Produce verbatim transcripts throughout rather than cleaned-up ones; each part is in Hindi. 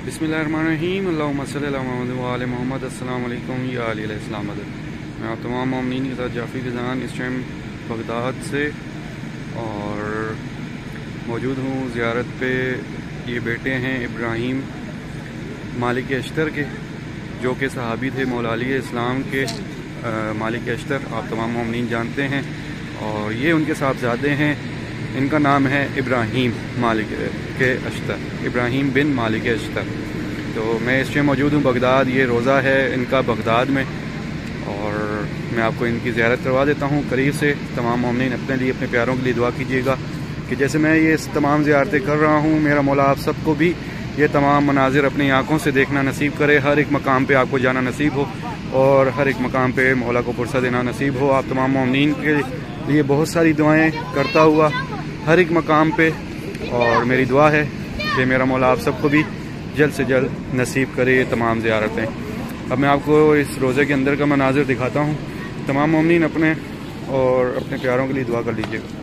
बिस्मिल्लाहिर्रहमानिर्रहीम अल्लाहुम्मा सल्ली अला मुहम्मद व आले मोहम्मद। अस्सलाम वालेकुम या अली इस्लाम। मैं आप तमाम मोमिनीन के साथ जाफ़ी फ़िज़ान इस टाइम बगदाद से और मौजूद हूँ ज़ियारत पे। ये बेटे हैं इब्राहीम मालिक अश्तर के, जो कि सहाबी थे मौला अली इस्लाम के। आ, मालिक अश्तर आप तमाम मोमिनीन जानते हैं, और ये उनके साहबज़ादे हैं। इनका नाम है इब्राहीम मालिक के अश्तर, इब्राहीम बिन मालिक अश्तर। तो मैं इस टाइम मौजूद हूँ बगदाद। ये रोज़ा है इनका बगदाद में, और मैं आपको इनकी ज़ियारत करवा देता हूँ करीब से। तमाम मोमिनीन अपने लिए, अपने प्यारों के लिए दुआ कीजिएगा कि जैसे मैं ये तमाम ज़ियारतें कर रहा हूँ, मेरा मौला आप सबको भी ये तमाम मनाजिर अपनी आँखों से देखना नसीब करे। हर एक मकाम पे आपको जाना नसीब हो, और हर एक मकाम पे मौला को पुरसा देना नसीब हो। आप तमाम मोमिनीन के लिए बहुत सारी दुआएं करता हुआ हर एक मकाम पे, और मेरी दुआ है कि मेरा मौला आप सबको भी जल्द से जल्द नसीब करे ये तमाम ज़ियारतें। अब मैं आपको इस रोज़े के अंदर का मनाजिर दिखाता हूँ। तमाम मोमिनीन अपने और अपने प्यारों के लिए दुआ कर लीजिएगा।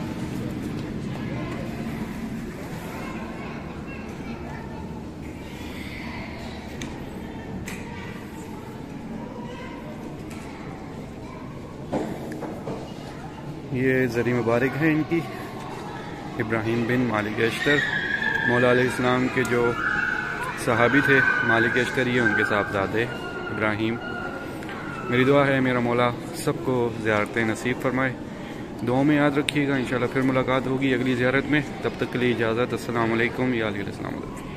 ये ज़री मुबारक है इनकी, इब्राहीम बिन मालिक अश्तर। मौला अलैहिस्सलाम के जो सहाबी थे मालिक अश्तर, ये उनके साहबज़ादे इब्राहीम। मेरी दुआ है मेरा मौला सबको ज़ियारतें नसीब फरमाए। दुआ में याद रखिएगा। इंशाल्लाह फिर मुलाकात होगी अगली ज़ियारत में। तब तक के लिए इजाज़त। अस्सलाम वालेकुम या अलैकुम।